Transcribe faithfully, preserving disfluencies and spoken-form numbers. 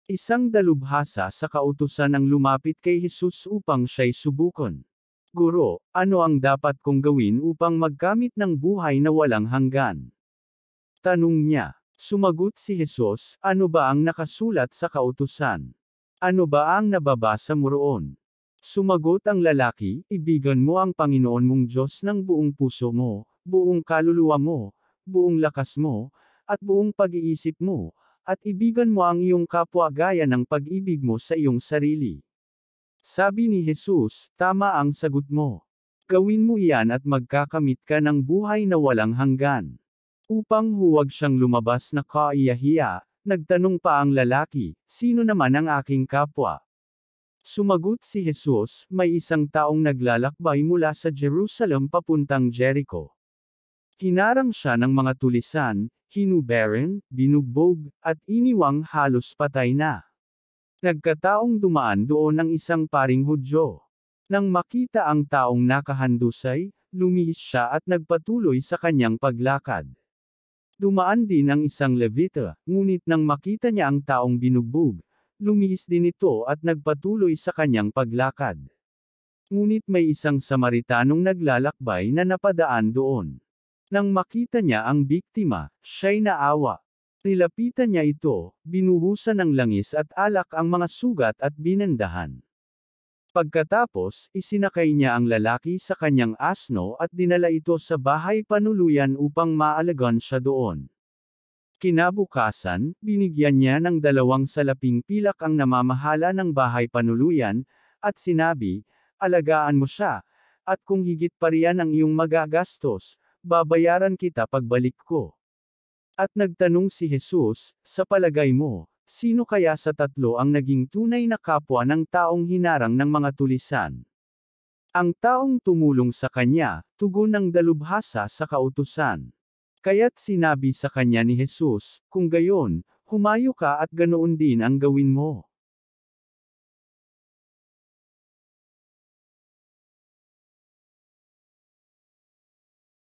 Isang dalubhasa sa kautusan ang lumapit kay Jesus upang siya'y subukan. Guro, ano ang dapat kong gawin upang magkamit ng buhay na walang hanggan? Tanong niya. Sumagot si Jesus, ano ba ang nakasulat sa kautusan? Ano ba ang nababasa mo roon? Sumagot ang lalaki, ibigan mo ang Panginoon mong Diyos ng buong puso mo, buong kaluluwa mo, buong lakas mo, at buong pag-iisip mo, at ibigan mo ang iyong kapwa gaya ng pag-ibig mo sa iyong sarili. Sabi ni Jesus, tama ang sagot mo. Gawin mo iyan at magkakamit ka ng buhay na walang hanggan. Upang huwag siyang lumabas na kaiyahiya, nagtanong pa ang lalaki, sino naman ang aking kapwa? Sumagot si Jesus, may isang taong naglalakbay mula sa Jerusalem papuntang Jericho. Hinarang siya ng mga tulisan, hinubaran, binugbog, at iniwang halos patay na. Nagkataong dumaan doon ang isang paring Hudyo. Nang makita ang taong nakahandusay, lumihis siya at nagpatuloy sa kanyang paglakad. Dumaan din ang isang Levita, ngunit nang makita niya ang taong binugbog, lumihis din ito at nagpatuloy sa kanyang paglakad. Ngunit may isang Samaritanong naglalakbay na napadaan doon. Nang makita niya ang biktima, siya'y naawa. Nilapitan niya ito, binuhusan ng langis at alak ang mga sugat at binandahan. Pagkatapos, isinakay niya ang lalaki sa kanyang asno at dinala ito sa bahay panuluyan upang maalagaan siya doon. Kinabukasan, binigyan niya ng dalawang salaping pilak ang namamahala ng bahay panuluyan, at sinabi, alagaan mo siya, at kung higit pa riyan ang iyong magagastos, babayaran kita pagbalik ko. At nagtanong si Jesus, sa palagay mo, sino kaya sa tatlo ang naging tunay na kapwa ng taong hinarang ng mga tulisan? Ang taong tumulong sa kanya, tugon ng dalubhasa sa kautusan. Kaya't sinabi sa kanya ni Jesus, kung gayon, humayo ka at ganoon din ang gawin mo.